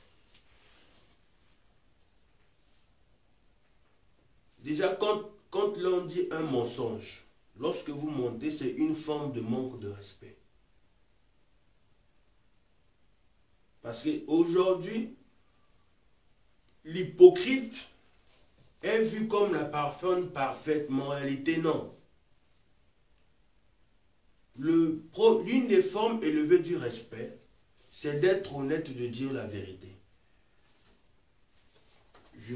déjà quand l'on dit un mensonge, lorsque vous mentez, c'est une forme de manque de respect. Parce qu'aujourd'hui, l'hypocrite est vu comme la personne parfaite. En réalité, non. L'une des formes élevées du respect, c'est d'être honnête, de dire la vérité. Je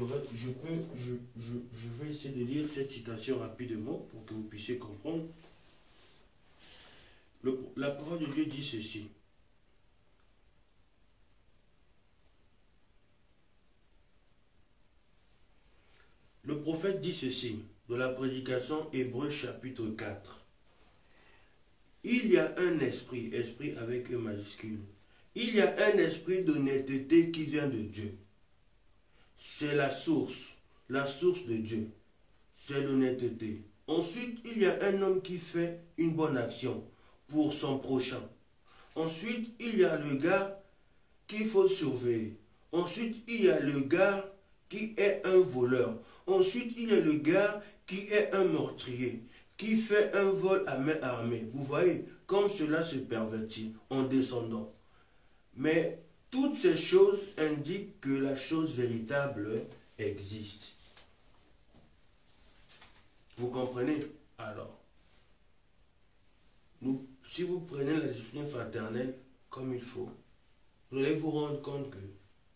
vais essayer de lire cette citation rapidement pour que vous puissiez comprendre. La parole de Dieu dit ceci. Le prophète dit ceci, dans la prédication Hébreux chapitre 4. Il y a un esprit, esprit avec un majuscule. Il y a un esprit d'honnêteté qui vient de Dieu. C'est la source de Dieu. C'est l'honnêteté. Ensuite, il y a un homme qui fait une bonne action pour son prochain. Ensuite, il y a le gars qu'il faut surveiller. Ensuite, il y a le gars qui est un voleur. Ensuite, il y a le gars qui est un meurtrier, qui fait un vol à main armée. Vous voyez, comme cela se pervertit en descendant. Mais toutes ces choses indiquent que la chose véritable existe. Vous comprenez? Alors, si vous prenez la discipline fraternelle comme il faut, vous allez vous rendre compte que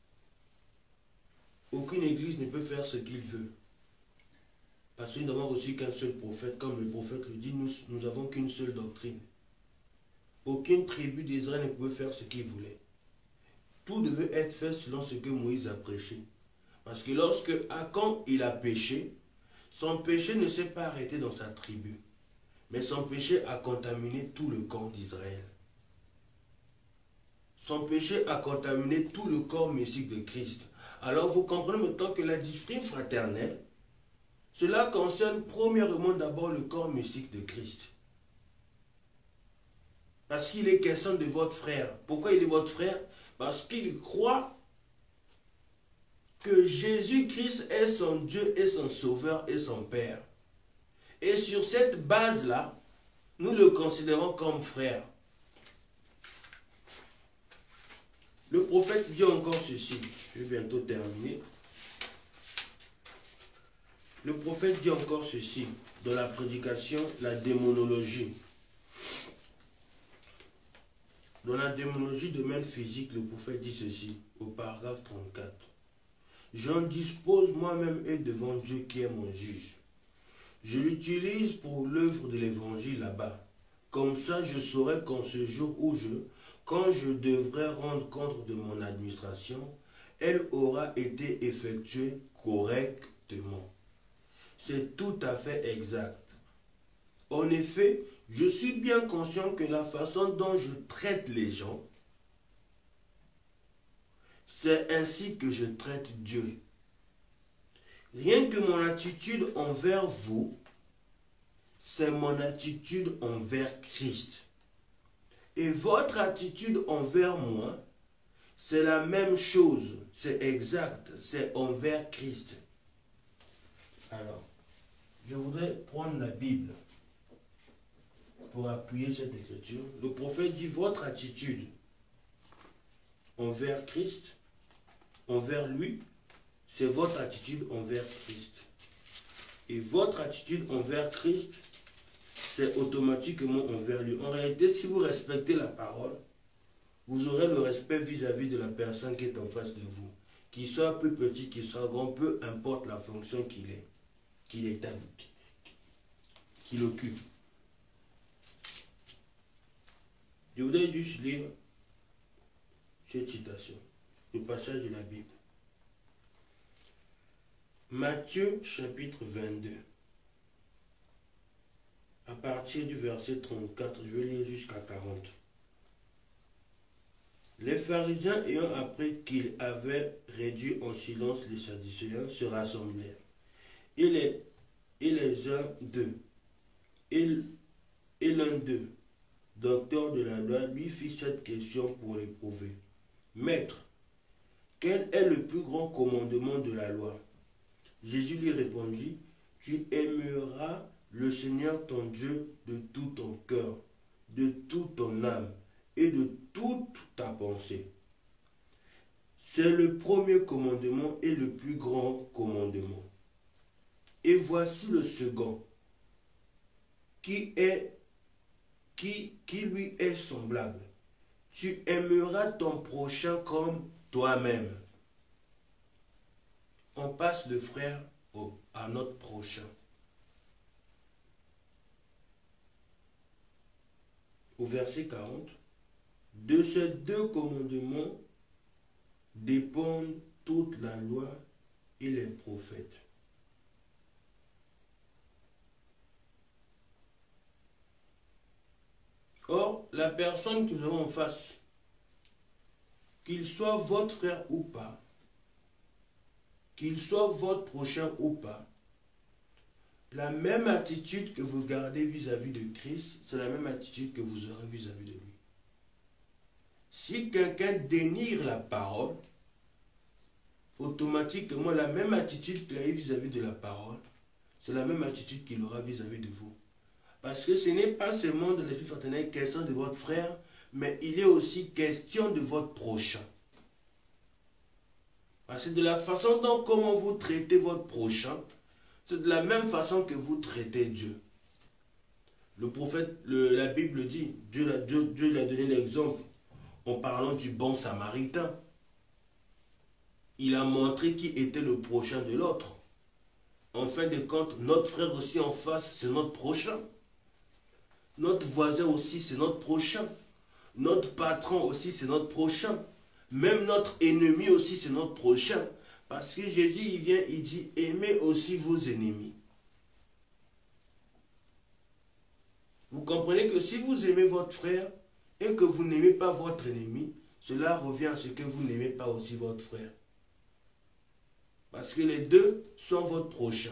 aucune église ne peut faire ce qu'il veut. Parce que nous n'avons reçu qu'un seul prophète. Comme le prophète le dit, nous n'avons qu'une seule doctrine. Aucune tribu d'Israël ne pouvait faire ce qu'il voulait. Tout devait être fait selon ce que Moïse a prêché. Parce que lorsque Achan il a péché, son péché ne s'est pas arrêté dans sa tribu, mais son péché a contaminé tout le camp d'Israël. Son péché a contaminé tout le corps mystique de Christ. Alors vous comprenez maintenant que la discipline fraternelle, cela concerne premièrement d'abord le corps mystique de Christ. Parce qu'il est question de votre frère. Pourquoi il est votre frère? Parce qu'il croit que Jésus-Christ est son Dieu et son Sauveur et son Père. Et sur cette base-là, nous le considérons comme frère. Le prophète dit encore ceci. Je vais bientôt terminer. Le prophète dit encore ceci dans la prédication, la démonologie. Dans la démonologie de domaine physique, le prophète dit ceci, au paragraphe 34. J'en dispose moi-même et devant Dieu qui est mon juge. Je l'utilise pour l'œuvre de l'évangile là-bas. Comme ça, je saurai qu'en ce jour où quand je devrais rendre compte de mon administration, elle aura été effectuée correctement. C'est tout à fait exact. En effet, je suis bien conscient que la façon dont je traite les gens, c'est ainsi que je traite Dieu. Rien que mon attitude envers vous, c'est mon attitude envers Christ. Et votre attitude envers moi, c'est la même chose, c'est exact, c'est envers Christ. Alors, je voudrais prendre la Bible pour appuyer cette écriture. Le prophète dit, votre attitude envers Christ, envers lui, c'est votre attitude envers Christ. Et votre attitude envers Christ, c'est automatiquement envers lui. En réalité, si vous respectez la parole, vous aurez le respect vis-à-vis de la personne qui est en face de vous. Qu'il soit plus petit, qu'il soit grand, peu importe la fonction qu'il occupe. Je voudrais juste lire cette citation, le passage de la Bible. Matthieu chapitre 22. À partir du verset 34, je vais lire jusqu'à 40. Les pharisiens ayant appris qu'il avait réduit en silence les sadducéens se rassemblèrent. Et l'un d'eux, docteur de la loi, lui fit cette question pour l'éprouver. Maître, quel est le plus grand commandement de la loi? Jésus lui répondit, tu aimeras le Seigneur ton Dieu de tout ton cœur, de toute ton âme et de toute ta pensée. C'est le premier commandement et le plus grand commandement. Et voici le second, qui lui est semblable. Tu aimeras ton prochain comme toi-même. On passe le frère à notre prochain. Au verset 40, de ces deux commandements dépendent toute la loi et les prophètes. Or, la personne que nous avons en face, qu'il soit votre frère ou pas, qu'il soit votre prochain ou pas, la même attitude que vous gardez vis-à-vis de Christ, c'est la même attitude que vous aurez vis-à-vis de lui. Si quelqu'un dénigre la parole, automatiquement la même attitude qu'il a eu vis-à-vis de la parole, c'est la même attitude qu'il aura vis-à-vis de vous. Parce que ce n'est pas seulement de l'esprit fraternel question de votre frère, mais il est aussi question de votre prochain. Parce que de la façon dont comment vous traitez votre prochain, c'est de la même façon que vous traitez Dieu. Le prophète, la Bible dit, Dieu lui a donné l'exemple en parlant du bon samaritain. Il a montré qui était le prochain de l'autre. En fin de compte, notre frère aussi en face, c'est notre prochain. Notre voisin aussi, c'est notre prochain. Notre patron aussi, c'est notre prochain. Même notre ennemi aussi, c'est notre prochain. Parce que Jésus, il vient, il dit, aimez aussi vos ennemis. Vous comprenez que si vous aimez votre frère et que vous n'aimez pas votre ennemi, cela revient à ce que vous n'aimez pas aussi votre frère. Parce que les deux sont votre prochain.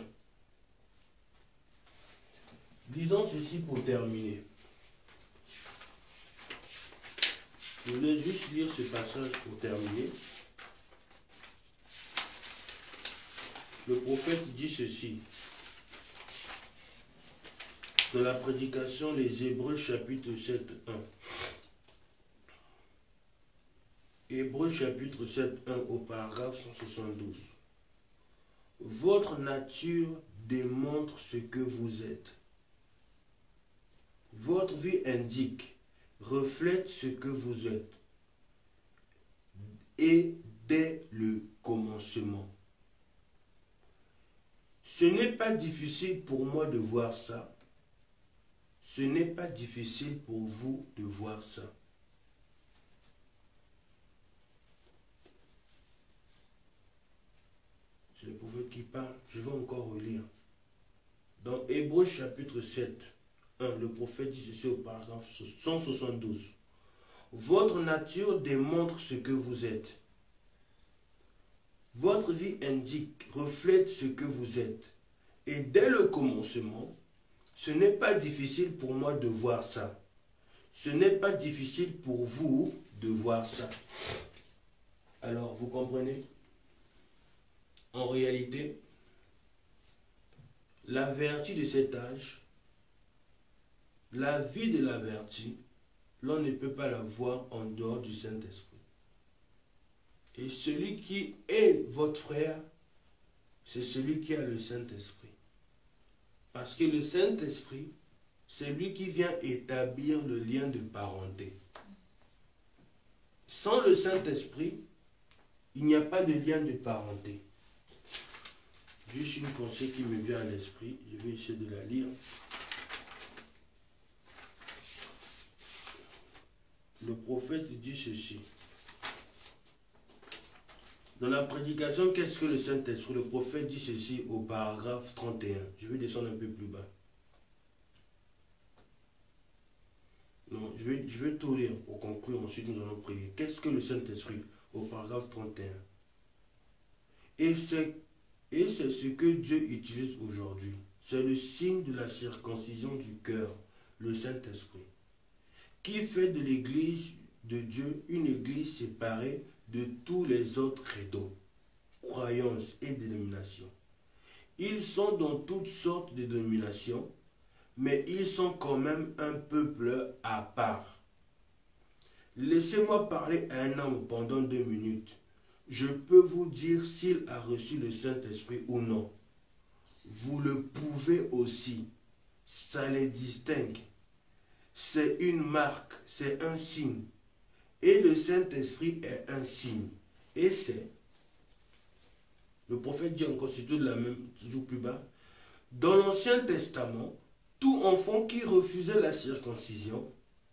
Disons ceci pour terminer. Je voulais juste lire ce passage pour terminer. Le prophète dit ceci. Dans la prédication, les Hébreux chapitre 7, 1. Hébreux chapitre 7, 1 au paragraphe 172. Votre nature démontre ce que vous êtes. Votre vie indique, reflète ce que vous êtes. Et dès le commencement. Ce n'est pas difficile pour moi de voir ça. Ce n'est pas difficile pour vous de voir ça. C'est le prophète qui parle. Je vais encore relire. Dans Hébreux chapitre 7, 1, le prophète dit ceci au paragraphe 172. Votre nature démontre ce que vous êtes. Votre vie indique, reflète ce que vous êtes. Et dès le commencement, ce n'est pas difficile pour moi de voir ça. Ce n'est pas difficile pour vous de voir ça. Alors, vous comprenez? En réalité, la vertu de cet âge, la vie de la vertu, l'on ne peut pas la voir en dehors du Saint-Esprit. Et celui qui est votre frère, c'est celui qui a le Saint-Esprit. Parce que le Saint-Esprit, c'est lui qui vient établir le lien de parenté. Sans le Saint-Esprit, il n'y a pas de lien de parenté. Juste une pensée qui me vient à l'esprit, je vais essayer de la lire. Le prophète dit ceci. Dans la prédication, qu'est-ce que le Saint-Esprit? Le prophète dit ceci au paragraphe 31. Je vais descendre un peu plus bas. Non, je vais tout lire pour conclure, ensuite nous allons prier. Qu'est-ce que le Saint-Esprit? Au paragraphe 31. Et c'est ce que Dieu utilise aujourd'hui. C'est le signe de la circoncision du cœur, le Saint-Esprit, qui fait de l'Église de Dieu une Église séparée de tous les autres credos, croyances et dénominations. Ils sont dans toutes sortes de dénominations, mais ils sont quand même un peuple à part. Laissez-moi parler à un homme pendant 2 minutes. Je peux vous dire s'il a reçu le Saint-Esprit ou non. Vous le pouvez aussi. Ça les distingue. C'est une marque, c'est un signe. Et le Saint-Esprit est un signe. Et c'est, le prophète dit encore, c'est tout de la même, toujours plus bas, dans l'Ancien Testament, tout enfant qui refusait la circoncision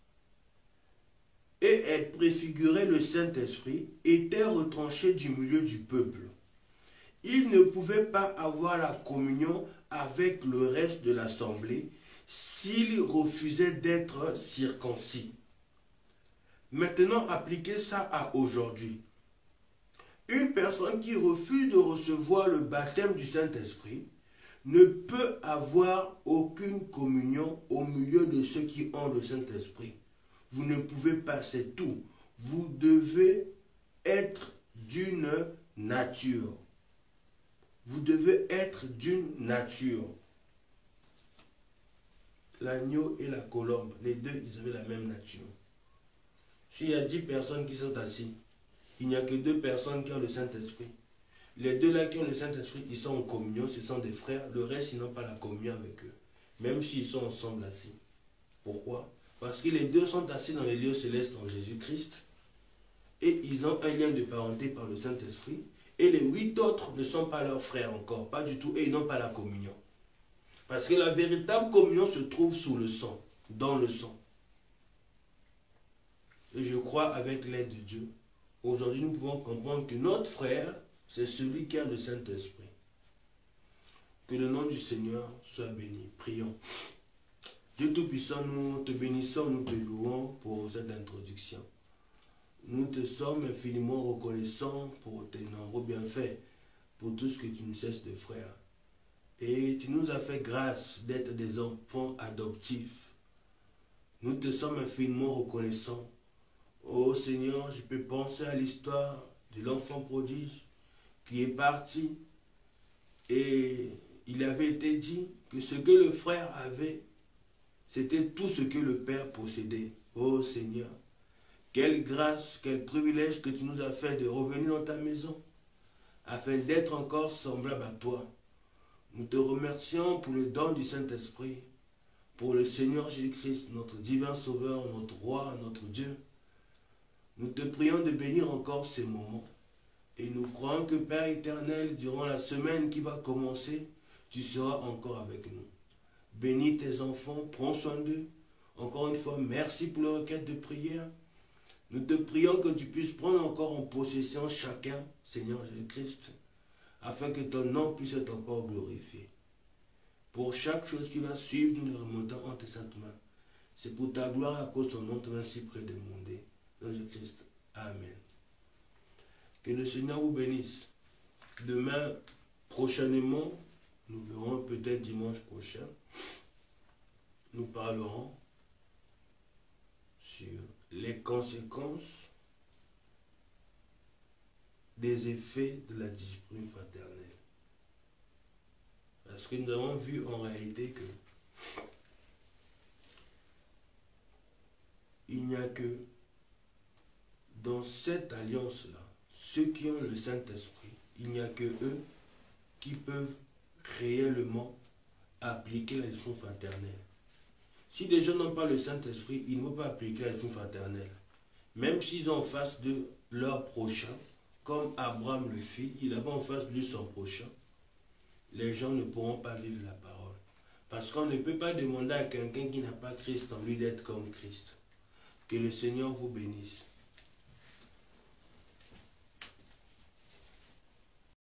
et préfigurait le Saint-Esprit était retranché du milieu du peuple. Il ne pouvait pas avoir la communion avec le reste de l'assemblée s'il refusait d'être circoncis. Maintenant, appliquez ça à aujourd'hui. Une personne qui refuse de recevoir le baptême du Saint-Esprit ne peut avoir aucune communion au milieu de ceux qui ont le Saint-Esprit. Vous ne pouvez pas, c'est tout. Vous devez être d'une nature. Vous devez être d'une nature. L'agneau et la colombe, les deux, ils avaient la même nature. S'il y a 10 personnes qui sont assises, il n'y a que 2 personnes qui ont le Saint-Esprit. Les 2 là qui ont le Saint-Esprit, ils sont en communion, ce sont des frères. Le reste, ils n'ont pas la communion avec eux. Même s'ils sont ensemble assis. Pourquoi? Parce que les 2 sont assis dans les lieux célestes en Jésus-Christ. Et ils ont un lien de parenté par le Saint-Esprit. Et les 8 autres ne sont pas leurs frères encore. Pas du tout. Et ils n'ont pas la communion. Parce que la véritable communion se trouve sous le sang. Dans le sang. Et je crois avec l'aide de Dieu. Aujourd'hui, nous pouvons comprendre que notre frère, c'est celui qui a le Saint-Esprit. Que le nom du Seigneur soit béni. Prions. Dieu Tout-Puissant, nous te bénissons, nous te louons pour cette introduction. Nous te sommes infiniment reconnaissants pour tes nombreux bienfaits, pour tout ce que tu nous cesses de faire. Et tu nous as fait grâce d'être des enfants adoptifs. Nous te sommes infiniment reconnaissants. Oh Seigneur, je peux penser à l'histoire de l'enfant prodige qui est parti et il avait été dit que ce que le frère avait, c'était tout ce que le Père possédait. Oh Seigneur, quelle grâce, quel privilège que tu nous as fait de revenir dans ta maison afin d'être encore semblable à toi. Nous te remercions pour le don du Saint-Esprit, pour le Seigneur Jésus-Christ, notre divin Sauveur, notre Roi, notre Dieu. Nous te prions de bénir encore ces moments. Et nous croyons que Père éternel, durant la semaine qui va commencer, tu seras encore avec nous. Bénis tes enfants, prends soin d'eux. Encore une fois, merci pour les requêtes de prière. Nous te prions que tu puisses prendre encore en possession chacun, Seigneur Jésus-Christ, afin que ton nom puisse être encore glorifié. Pour chaque chose qui va suivre, nous le remontons en tes saintes mains. C'est pour ta gloire à cause de ton nom, tu ainsi près demandé. Dans Jésus-Christ. Amen. Que le Seigneur vous bénisse. Demain, prochainement, nous verrons peut-être dimanche prochain, nous parlerons sur les conséquences des effets de la discipline fraternelle. Parce que nous avons vu en réalité que il n'y a que dans cette alliance-là, ceux qui ont le Saint-Esprit, il n'y a que eux qui peuvent réellement appliquer la discipline fraternelle. Si des gens n'ont pas le Saint-Esprit, ils ne vont pas appliquer la discipline fraternelle. Même s'ils ont en face de leur prochain, comme Abraham le fit, il avait en face de lui son prochain, les gens ne pourront pas vivre la parole. Parce qu'on ne peut pas demander à quelqu'un qui n'a pas Christ en lui d'être comme Christ. Que le Seigneur vous bénisse.